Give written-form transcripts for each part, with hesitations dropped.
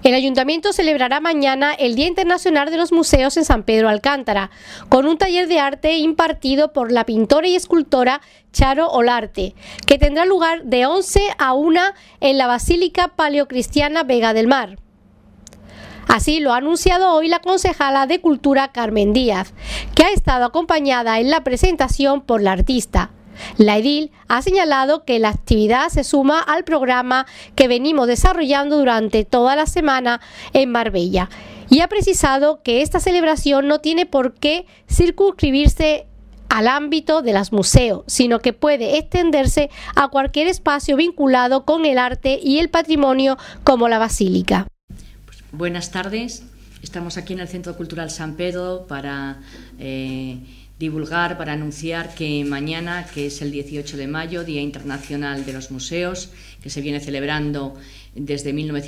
El Ayuntamiento celebrará mañana el Día Internacional de los Museos en San Pedro Alcántara, con un taller de arte impartido por la pintora y escultora Charo Olarte, que tendrá lugar de 11 a 1 en la Basílica Paleocristiana Vega del Mar. Así lo ha anunciado hoy la concejala de Cultura Carmen Díaz, que ha estado acompañada en la presentación por la artista. La edil ha señalado que la actividad se suma al programa que venimos desarrollando durante toda la semana en Marbella y ha precisado que esta celebración no tiene por qué circunscribirse al ámbito de los museos, sino que puede extenderse a cualquier espacio vinculado con el arte y el patrimonio como la Basílica. Buenas tardes, estamos aquí en el Centro Cultural San Pedro para divulgar, para anunciar que mañana, que es el 18 de mayo, Día Internacional de los Museos, que se viene celebrando desde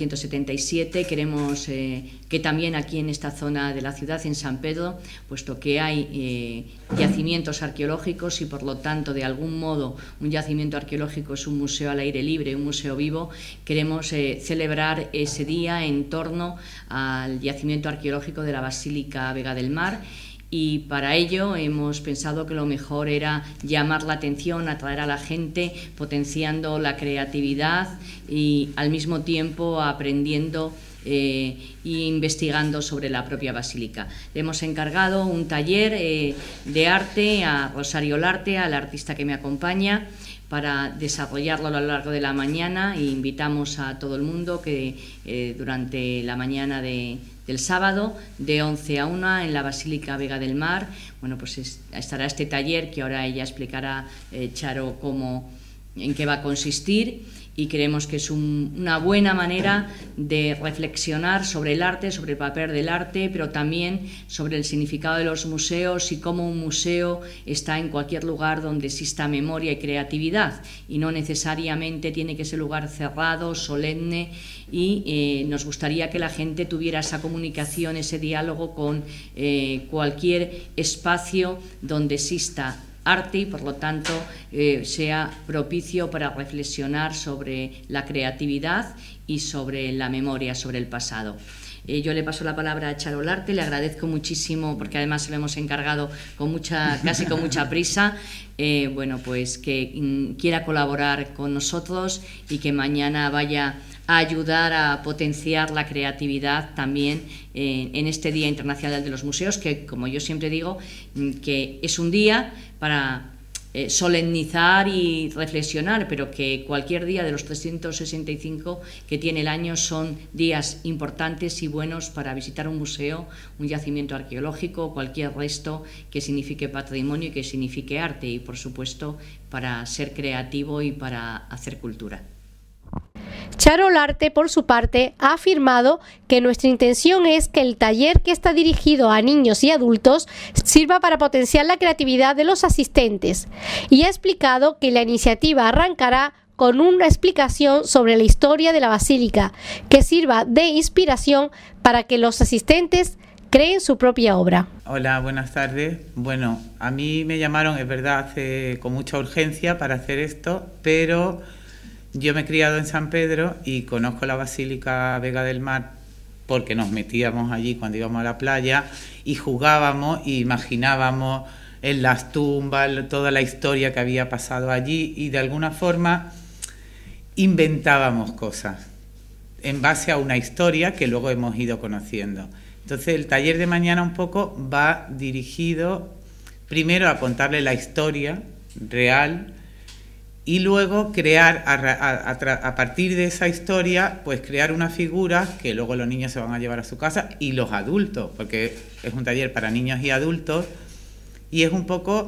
1977, queremos que también aquí en esta zona de la ciudad, en San Pedro, puesto que hay yacimientos arqueológicos y por lo tanto de algún modo un yacimiento arqueológico es un museo al aire libre, un museo vivo, queremos celebrar ese día en torno al yacimiento arqueológico de la Basílica Vega del Mar. Y para ello hemos pensado que lo mejor era llamar la atención, atraer a la gente, potenciando la creatividad y al mismo tiempo aprendiendo e investigando sobre la propia basílica. Le hemos encargado un taller de arte a Rosario Olarte, a la artista que me acompaña, para desarrollarlo a lo largo de la mañana, e invitamos a todo el mundo que durante la mañana del sábado, de 11 a 1 en la Basílica Vega del Mar, bueno, pues estará este taller que ahora ella explicará, Charo, en qué va a consistir, y creemos que es una buena manera de reflexionar sobre el arte, sobre el papel del arte, pero también sobre el significado de los museos y cómo un museo está en cualquier lugar donde exista memoria y creatividad, y no necesariamente tiene que ser un lugar cerrado, solemne, y nos gustaría que la gente tuviera esa comunicación, ese diálogo con cualquier espacio donde exista arte y por lo tanto sea propicio para reflexionar sobre la creatividad y sobre la memoria, sobre el pasado. Yo le paso la palabra a Charo Olarte, le agradezco muchísimo porque además se lo hemos encargado casi con mucha prisa, bueno, pues que quiera colaborar con nosotros y que mañana vaya a ayudar a potenciar la creatividad también en este Día Internacional de los Museos, que, como yo siempre digo, que es un día para solemnizar y reflexionar, pero que cualquier día de los 365 que tiene el año son días importantes y buenos para visitar un museo, un yacimiento arqueológico, cualquier resto que signifique patrimonio y que signifique arte, y por supuesto para ser creativo y para hacer cultura. Charo Olarte, por su parte, ha afirmado que nuestra intención es que el taller, que está dirigido a niños y adultos, sirva para potenciar la creatividad de los asistentes, y ha explicado que la iniciativa arrancará con una explicación sobre la historia de la Basílica, que sirva de inspiración para que los asistentes creen su propia obra. Hola, buenas tardes. Bueno, a mí me llamaron, es verdad, con mucha urgencia para hacer esto, pero yo me he criado en San Pedro y conozco la Basílica Vega del Mar porque nos metíamos allí cuando íbamos a la playa y jugábamos e imaginábamos en las tumbas toda la historia que había pasado allí, y de alguna forma inventábamos cosas en base a una historia que luego hemos ido conociendo. Entonces el taller de mañana un poco va dirigido primero a contarle la historia real y luego crear, a partir de esa historia, pues crear una figura que luego los niños se van a llevar a su casa, y los adultos, porque es un taller para niños y adultos, y es un poco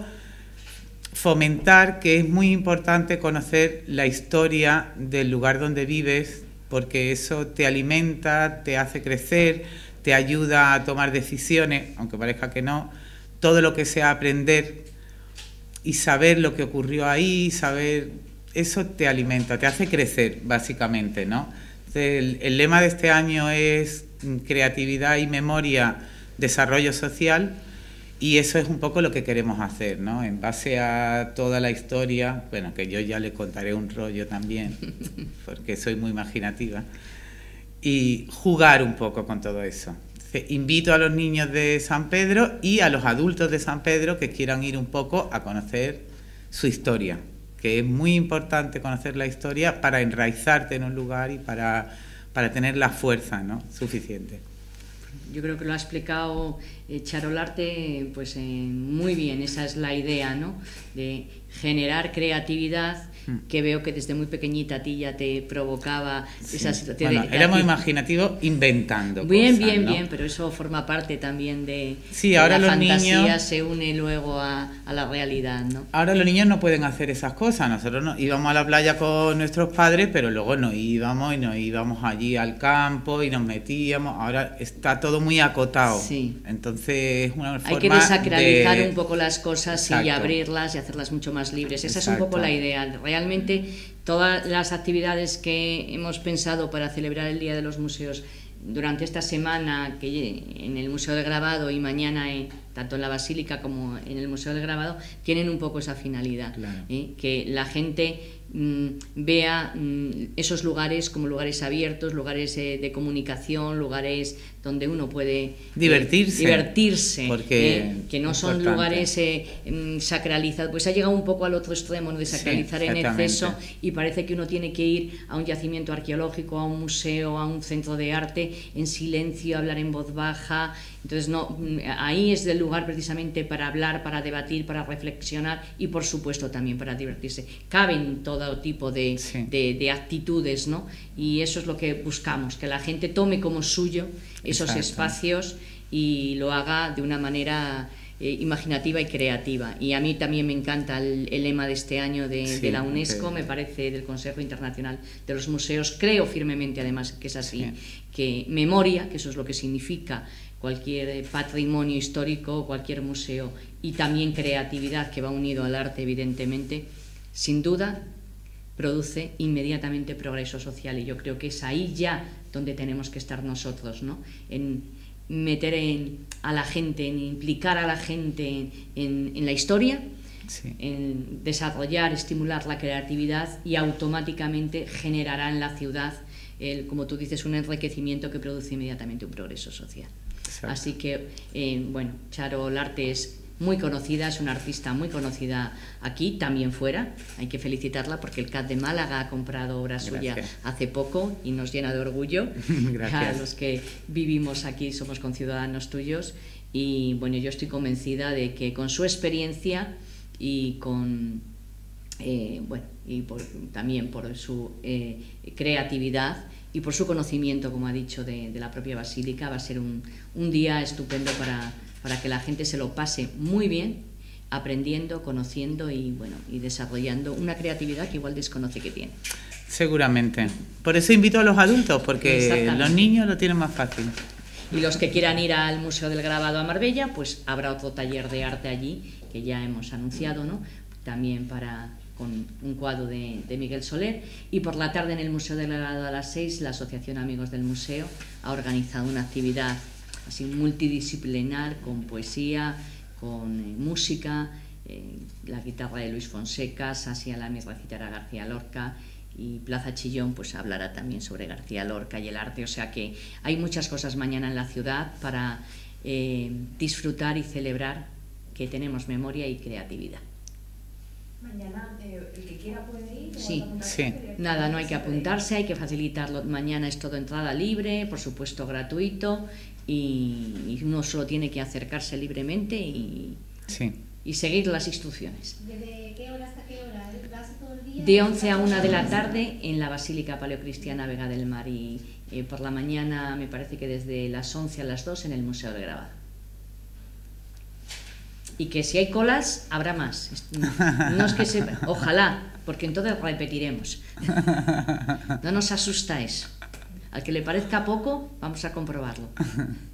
fomentar que es muy importante conocer la historia del lugar donde vives, porque eso te alimenta, te hace crecer, te ayuda a tomar decisiones, aunque parezca que no. Todo lo que sea aprender y saber lo que ocurrió ahí, saber, eso te alimenta, te hace crecer, básicamente, ¿no? Entonces, el lema de este año es creatividad y memoria, desarrollo social, y eso es un poco lo que queremos hacer, ¿no? En base a toda la historia, bueno, que yo ya le contaré un rollo también, porque soy muy imaginativa, y jugar un poco con todo eso. Entonces, invito a los niños de San Pedro y a los adultos de San Pedro que quieran ir un poco a conocer su historia, que es muy importante conocer la historia para enraizarte en un lugar y para tener la fuerza, ¿no?, suficiente. Yo creo que lo ha explicado Charo Olarte pues, muy bien. Esa es la idea, ¿no?, de generar creatividad, que veo que desde muy pequeñita a ti ya te provocaba esa situación. Bueno, éramos imaginativos inventando bien, cosas, ¿no? bien, pero eso forma parte también de ahora la los fantasía, niños se une luego a la realidad, ¿no? Ahora los niños no pueden hacer esas cosas. Nosotros íbamos a la playa con nuestros padres, pero luego nos íbamos allí al campo y nos metíamos. Ahora está todo muy acotado. Sí. Entonces, una forma hay que desacralizar un poco las cosas. Exacto. Y abrirlas y hacerlas mucho más libres. Esa Exacto. es un poco la idea. Realmente todas las actividades que hemos pensado para celebrar el Día de los Museos durante esta semana, que en el Museo del Grabado y mañana tanto en la Basílica como en el Museo del Grabado, tienen un poco esa finalidad, claro. Que la gente vea esos lugares como lugares abiertos, lugares de comunicación, lugares donde uno puede divertirse, porque que no son lugares sacralizados. Pues ha llegado un poco al otro extremo, ¿no?, de sacralizar en exceso, y parece que uno tiene que ir a un yacimiento arqueológico, a un museo, a un centro de arte en silencio, hablar en voz baja. Entonces no, ahí es el lugar precisamente para hablar, para debatir, para reflexionar y por supuesto también para divertirse. Caben todo tipo de actitudes, ¿no? Y eso es lo que buscamos, que la gente tome como suyo esos Exacto. espacios y lo haga de una manera imaginativa y creativa. Y a mí también me encanta el lema de este año de la UNESCO, me parece, del Consejo Internacional de los Museos. Creo firmemente además que es así, que memoria, que eso es lo que significa cualquier patrimonio histórico, cualquier museo, y también creatividad, que va unido al arte evidentemente, sin duda produce inmediatamente progreso social, y yo creo que es ahí ya donde tenemos que estar nosotros, ¿no?, en meter a la gente, en implicar a la gente en la historia, en desarrollar, estimular la creatividad, y automáticamente generará en la ciudad, como tú dices, un enriquecimiento que produce inmediatamente un progreso social. Exacto. Así que, bueno, Charo Olarte es muy conocida, es una artista muy conocida aquí, también fuera. Hay que felicitarla porque el CAT de Málaga ha comprado obra suya hace poco y nos llena de orgullo. A los que vivimos aquí somos conciudadanos tuyos, y bueno, yo estoy convencida de que con su experiencia y con también por su creatividad y por su conocimiento, como ha dicho, de la propia Basílica, va a ser un día estupendo para que la gente se lo pase muy bien, aprendiendo, conociendo y desarrollando una creatividad que igual desconoce que tiene. Seguramente. Por eso invito a los adultos, porque los niños lo tienen más fácil. Y los que quieran ir al Museo del Grabado a Marbella, pues habrá otro taller de arte allí, que ya hemos anunciado, ¿no?, también con un cuadro de Miguel Soler. Y por la tarde en el Museo del Grabado a las 6, la Asociación Amigos del Museo ha organizado una actividad así multidisciplinar, con poesía, con música, la guitarra de Luis Fonseca, Sasi Alami recitará García Lorca, y Plaza Chillón pues hablará también sobre García Lorca y el arte. O sea que hay muchas cosas mañana en la ciudad para disfrutar y celebrar que tenemos memoria y creatividad. Mañana el que quiera puede ir. Sí. Nada, no hay que apuntarse, hay que facilitarlo. Mañana es todo entrada libre, por supuesto gratuito, y uno solo tiene que acercarse libremente y seguir las instrucciones. ¿Desde qué hora hasta qué hora? ¿Todo el día? De 11 a 1 de la tarde en la Basílica Paleocristiana Vega del Mar, y por la mañana me parece que desde las 11 a las 2 en el Museo del Grabado. Y que si hay colas, habrá más. No es que ojalá, porque entonces repetiremos. No nos asusta eso. Al que le parezca poco, vamos a comprobarlo.